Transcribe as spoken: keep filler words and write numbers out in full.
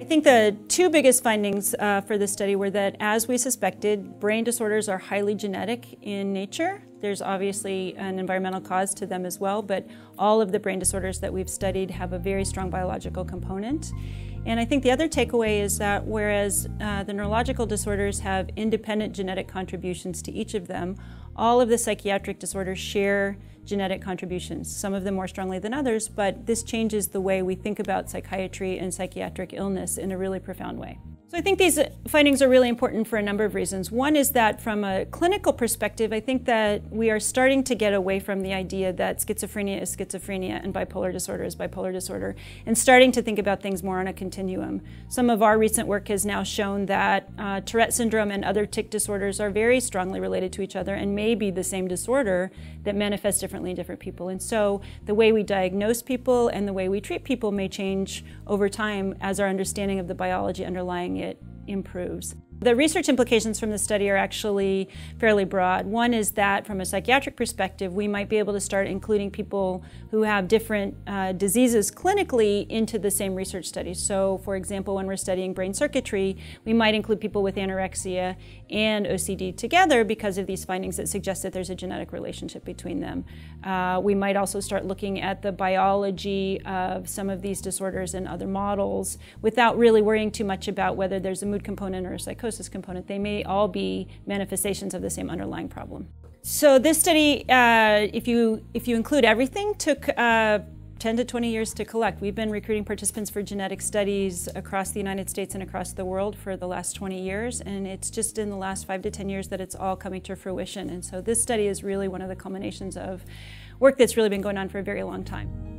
I think the two biggest findings uh, for this study were that, as we suspected, brain disorders are highly genetic in nature. There's obviously an environmental cause to them as well, but all of the brain disorders that we've studied have a very strong biological component. And I think the other takeaway is that whereas uh, the neurological disorders have independent genetic contributions to each of them, all of the psychiatric disorders share genetic contributions, some of them more strongly than others, but this changes the way we think about psychiatry and psychiatric illness in a really profound way. So I think these findings are really important for a number of reasons. One is that from a clinical perspective, I think that we are starting to get away from the idea that schizophrenia is schizophrenia and bipolar disorder is bipolar disorder, and starting to think about things more on a continuum. Some of our recent work has now shown that uh, Tourette syndrome and other tic disorders are very strongly related to each other and may be the same disorder that manifests differently in different people. And so the way we diagnose people and the way we treat people may change over time as our understanding of the biology underlying it improves. The research implications from the study are actually fairly broad. One is that from a psychiatric perspective, we might be able to start including people who have different uh, diseases clinically into the same research studies. So for example, when we're studying brain circuitry, we might include people with anorexia and O C D together because of these findings that suggest that there's a genetic relationship between them. Uh, we might also start looking at the biology of some of these disorders in other models without really worrying too much about whether there's a mood component or a psychosis component. They may all be manifestations of the same underlying problem. So this study, uh, if you if you include everything, took uh, ten to twenty years to collect. We've been recruiting participants for genetic studies across the United States and across the world for the last twenty years, and it's just in the last five to ten years that it's all coming to fruition. And so this study is really one of the culminations of work that's really been going on for a very long time.